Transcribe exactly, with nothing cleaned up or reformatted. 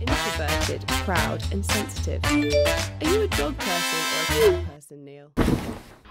introverted, proud, and sensitive. Are you a dog person or a cat person, Neil?